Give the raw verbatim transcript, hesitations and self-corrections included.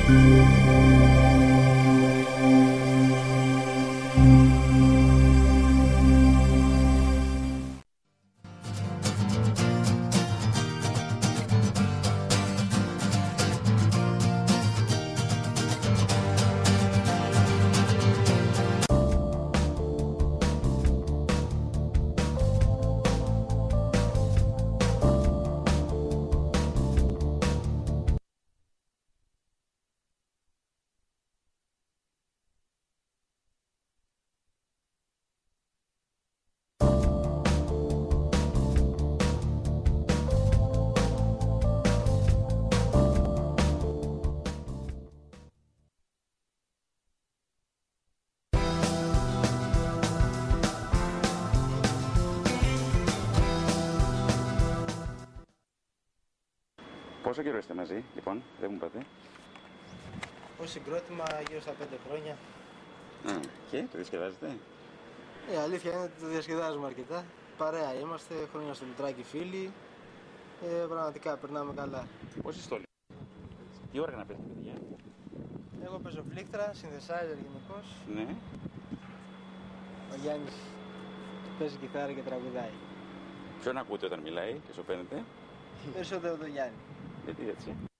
Πόσο καιρό είστε μαζί, λοιπόν, δεν μου είπατε? Ως συγκρότημα γύρω στα πέντε χρόνια. Α, και το διασκεδάζετε? Η αλήθεια είναι ότι το διασκεδάζουμε αρκετά. Παρέα είμαστε, χρόνια στο Λουτράκι φίλοι. Ε, πραγματικά περνάμε καλά. Πόσοι στόλοι? Τι όργανα παίζετε, παιδιά? Εγώ παίζω πλήκτρα, synthesizer γενικώς. Ναι. Ο Γιάννης παίζει κιθάρα και τραγουδάει. Ποιον ακούτε όταν μιλάει και σου φαίνεται? Περισσότερο τον Γιάννη. Γιατί έτσι?